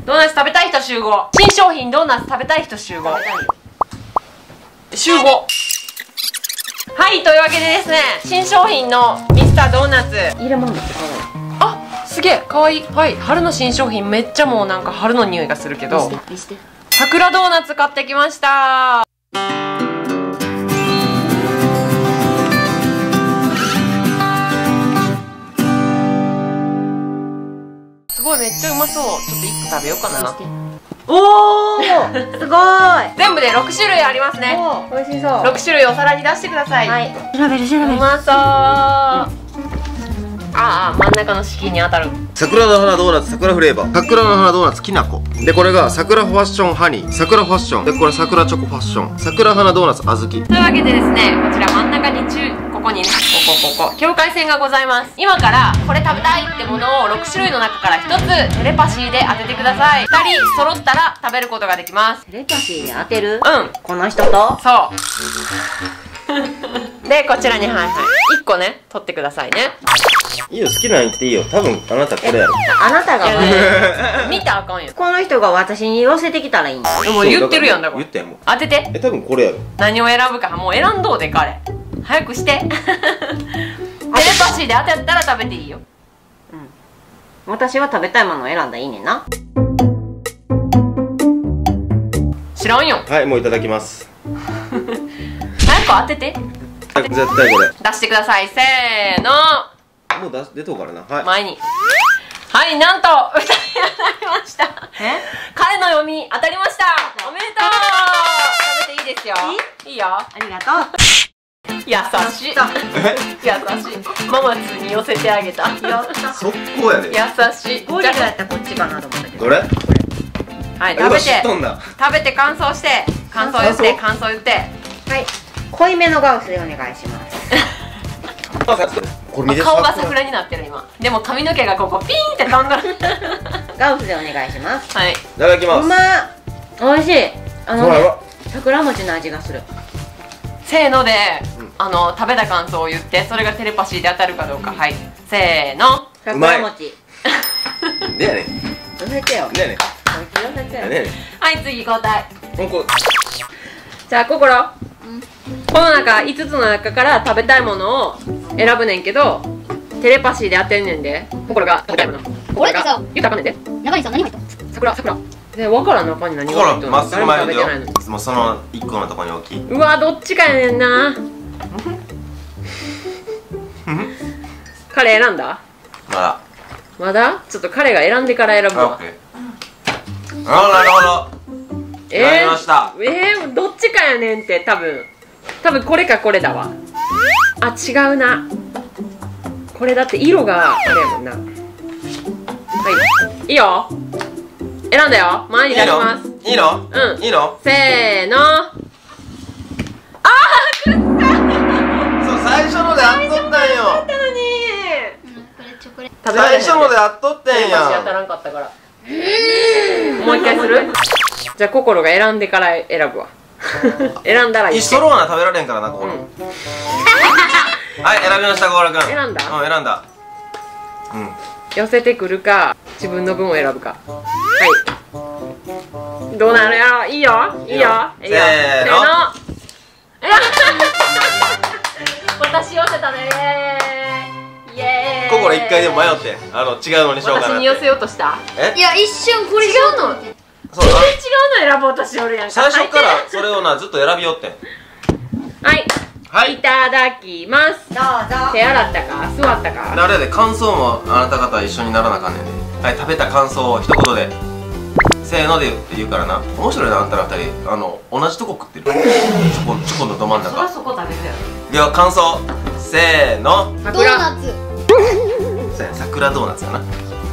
ドーナツ食べたい人集合。新商品ドーナツ食べたい人集合。集合。はい、というわけでですね、新商品のミスタードーナツ。 入れ物って可愛い。 あ、すげえ、かわいい。はい、春の新商品めっちゃもうなんか春の匂いがするけど。桜ドーナツ買ってきました。すごい、めっちゃうまそう。ちょっと1個食べようかな。 おーすごーい。 全部で6種類ありますね。 美味しそう。 6種類お皿に出してください。 はい。調べる。 うまそう。ああ、真ん中の敷居に当たる。 桜の花ドーナツ桜フレーバー、桜の花ドーナツきなこで、これが桜ファッションハニー、桜ファッションで、これ桜チョコファッション、桜花ドーナツ小豆。というわけでですね、こちら真ん中にここにね、ここ境界線がございます。今からこれ食べたいってものを6種類の中から1つテレパシーで当ててください。2人揃ったら食べることができます。 テレパシーで当てる？ うん、 この人とそうで、こちらに1個ね取ってくださいね。 いいよ、好きなの言っていいよ。多分あなたこれやろ。 あなたが見たらあかんよ。 この人が私に寄せてきたらいいんだ。 もう言ってるやん。だから言ってんもん。 当てて。 多分これやろ。 何を選ぶかもう選んどうで彼。早くしてテレパシーで当てたら食べていいよ。 うん、私は食べたいものを選んだらいいねんな。 知らんよ。 はい、もういただきます。 早く当てて。 絶対これ出してください。せーの。 もう出とうからな。はい、 前に。はい、なんと2人当たりました。彼の読み当たりました。おめでとう。食べていいですよ。いいよ。ありがとう。 優しい。優しい。ママツに寄せてあげた。 速攻やで。 優しい。 ゴリラやったらこっちかなと思ったけど。 どれ？ はい、食べて食べて感想して、感想言って。 はい、濃いめのガウスでお願いします。 顔が桜になってる今。でも髪の毛がここピーンって飛んだ。 ガウスでお願いします。 はい、いただきます。 うまっ、美味しい。桜餅の味がする。 せーので食べた感想を言って、それがテレパシーで当たるかどうか。はい、せーの。 桜餅でやねん。 寄せてよ。 でやねん。 はい、次交代。 こじゃあ、心、この中5つの中から食べたいものを選ぶねんけど、テレパシーで当てんねんで。心が食べたいもの、 これってさ、 言ったらあかんねんで。 中にさ、何入ったの？ 桜で、分からん、中に何が入ってるの。 まっすぐ前でよ。 誰も食べてないのに。 いつもその1個のとこに置き。 うわ、どっちかやねんな。彼選んだ？まだちょっと彼が選んでから選ぶわ。 なるほど。やりました。 どっちかやねんって。多分これかこれだわ。あ、違うな。これだって色があれやもんな。はい、いいよ。選んだよ。前に出します。 いいの？ うん、 いいの？ せーの。あー、狂った。 そう、最初のであっとったんよ。最初のであっとってんやん。 当たらんかったから。もう一回する？じゃあ心が選んでから選ぶわ。選んだらいい。 一緒ローナ食べられんからな、心。はい、選びました、心くん。 選んだ？ うん、選んだ。 寄せてくるか、自分の分を選ぶか。はい。どうなるやろ？いいよ。いいよ。 せーの。 私寄せたね。イエーイ。 心一回でも迷って、違うのにしようかなって。 私に寄せようとした？ いや、一瞬これ違うのって。 全然違うの選ぼうとしおるやんか。 最初からそれをな、ずっと選びよってん。 はい、いただきます。 どうぞ。 手洗ったか座ったか。 あれで感想もあなた方一緒にならなあかんねんで。はい、食べた感想を一言でせーので言うからな。面白いな、あんたら二人同じとこ食ってる。チョコのど真ん中。 そこ食べるやろ。 では感想せーの。 ドーナツ。 桜ドーナツやな。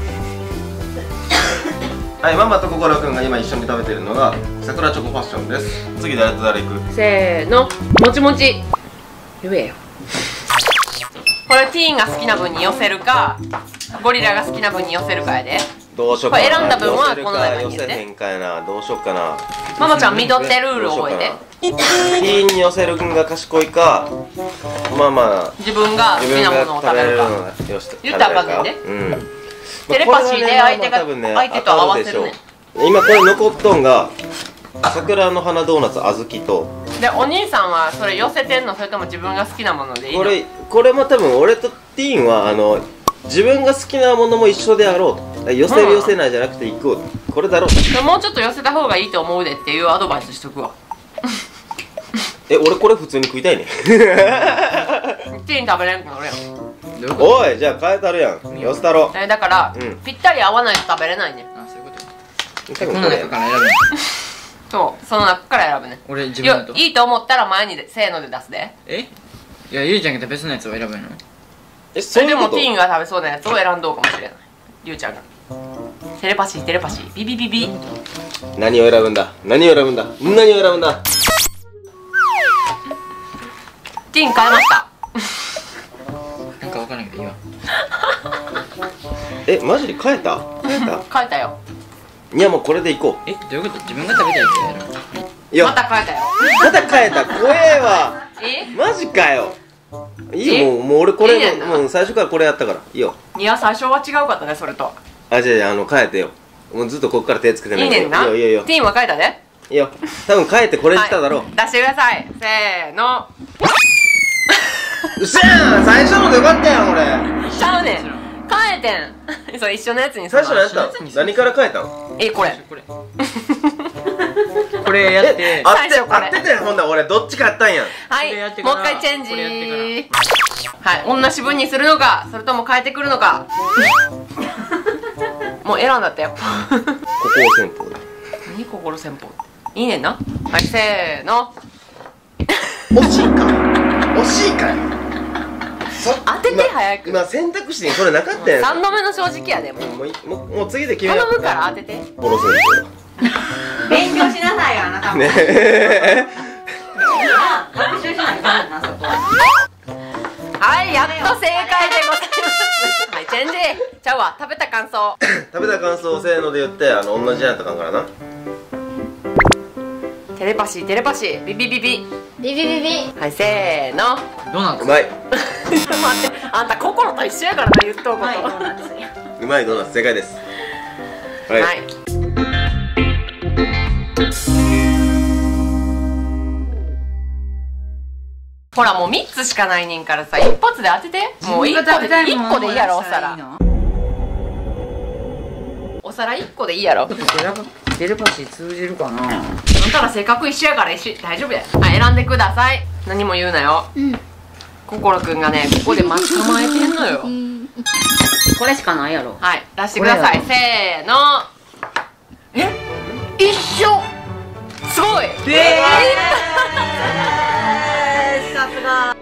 はい、ママと心くんが今一緒に食べてるのが桜チョコファッションです。次誰と誰行く？ せーの。もちもち言えよ。これティーンが好きな分に寄せるか、ゴリラが好きな分に寄せるかやで。 どうしようかな。 選んだ分はこの中に入れて。 寄せへんかやな。どうしようかな。 ママちゃん見とってルール覚えて。 ティーンに寄せる君が賢いか、まあまあ自分が好きなものを食べるか。言ったらあかんねんで。テレパシーで相手と合わせるね。 今これ残っとんが桜の花ドーナツ小豆と、 でお兄さんはそれ寄せてんの、それとも自分が好きなものでいいの？ これも多分俺とティーンは自分が好きなものも一緒であろうと、寄せる寄せないじゃなくて行こうと、これだろうと。 もうちょっと寄せた方がいいと思うでっていうアドバイスしとくわ。 俺これ普通に食いたいね。 ティーン食べれんくなるやん。 おい、じゃあ変えたるやん、寄せたろ。 だから、 うんぴったり合わないと食べれないね。 あ、そういうこと多分この中から選ぶの。 そうその中から選ぶね。 俺自分だといいと思ったら前にせーので出すで。 え、いや、ゆりちゃんが食べそうなやつを選ぶの。 そういうことでもティーンが食べそうなやつを選んどうかもしれない。りゅうちゃんがテレパシーテレパシービビビビ。 何を選ぶんだ、何を選ぶんだ、何を選ぶんだ。 ティーン変えました。 なんかわからんけどいいわ。 マジで変えた変えた変えたよ。 いやもうこれでいこえ、どういうこと？自分が食べたいやつを選ぶ。 う。いやまた変えたよ。 また変えた、怖えわ。 えマジかよ。いいよ、もう俺これいいねんなもう最初からこれやったからいいよ。 いや最初は違うかったねそれと。 あ、じゃあ変えてよ。もうずっとこっから手つけてないいいねんな。 いいよいいよいいよティーンは変えたで。 いいよ。多分変えてこれにしただろう。 はい、出してください。せーの。 うっせーん、最初のでよかったやん俺。 ちゃうねん。変えてん。そう一緒のやつに最初のやっ一緒のやたつに何から変えたん？ これ。 これ。これやって。 合って最初これ合ってたよ。ほんなら俺どっちかやったんやん。 はいこれやってもうから一回チェンジこれやってはい同じ分にするのかそれとも変えてくるのか。もう選んだったよ。 ここを先方で何心戦法いいねんな。はいせーの。 惜しいか惜しいかよ。 当てて早く。 今選択肢にこれなかったやん。 3度目の正直やで。もうもう次で決めよう。 頼むから当てて。 ボロ先勉強しなさいよあなたも。 生ねえ。 学習しないとダメなそこは。 はいやっと正解でございます。はいチェンジちゃうわ。食べた感想。 食べた感想をせーので言って同じやったかんからな。 テレパシーテレパシービビビビ。 ビビビビ。 はいせーの。 どうなんですか？ うまい待ってあんた心と一緒やからな言っとうこと。 はいドーナツや。 うまいドーナツ正解です。はい、 はい。ほらもう3つしかないねんからさ一発で当てて。もう1個で1個でいいやろお皿。お皿1個でいいやろ。 テレパシー通じるかな。 あんたら性格一緒やから大丈夫や。はい選んでください。何も言うなよ。 うん。 心くんがねここで待ち構えてんのよ。 これしかないやろ。 はい出してください。せーの。一緒。すごい。 さすが。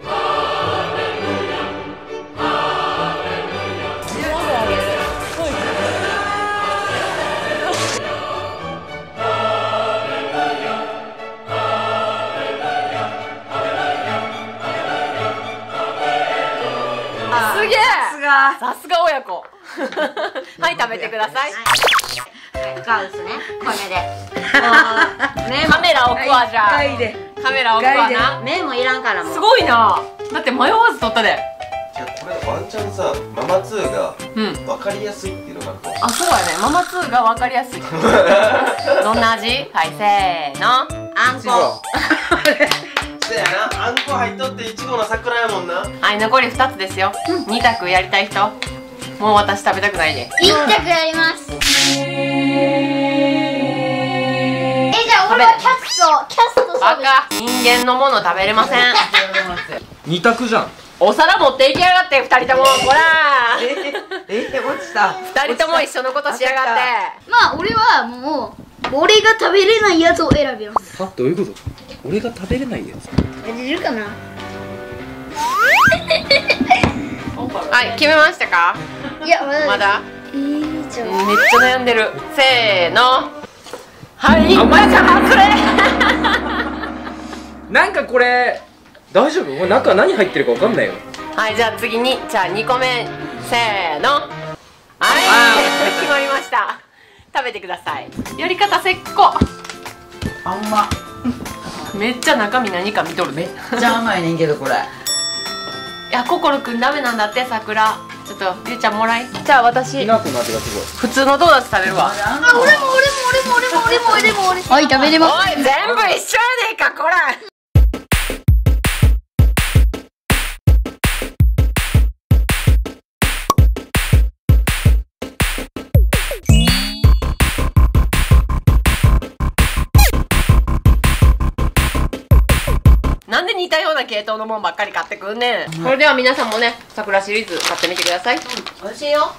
すげえ。 さすが。 さすが親子。はい食べてください。 ガウスね。これで。 ねカメラ置くわじゃあ。カメラ置くわな。 麺もいらんからもう。 すごいな。だって迷わず取ったで。 じゃあこれワンチャンさママ2がうん。 分かりやすいっていうのがこうあそうやね。ママ2が分かりやすい。どんな味？はいせーの。 あんこ。 そうやな、あんこ入っとっていちごの桜やもんな。 はい残り2つですよ。2択やりたい人。もう私食べたくないで。 一択やります。じゃあ俺はキャストバそうカ。人間のもの食べれません。 二択じゃん。 お皿持っていきやがって2人とも。ほら。 落ちた。 2人とも一緒のことしやがって。 まあ俺はもう俺が食べれないやつを選びます。 は、どういうこと？俺が食べれないやつ。 やれるかな。 はい決めましたか？ いやまだです。 まだ？ じゃあめっちゃ悩んでる。せーの。はいお前さん外れ。 なんかこれ大丈夫？これ中何入ってるかわかんないよ。 はいじゃあ次にじゃあ2個目せーの。はい決まりました。食べてください。やり方せっこ。 あんまめっちゃ中身何か見とる。 めっちゃ甘いねんけどこれ。 いや心くんダメなんだって桜。ちょっとりゅうちゃんもらい。じゃあ私きな粉の味がす普通のドーナツ食べるわ。 あんあ俺もはい食べれます。 おい全部一緒やねえかこら。なんで似たような系統のもんばっかり買ってくんねん。それでは皆さんもね、桜シリーズ買ってみてください。美味しいよ。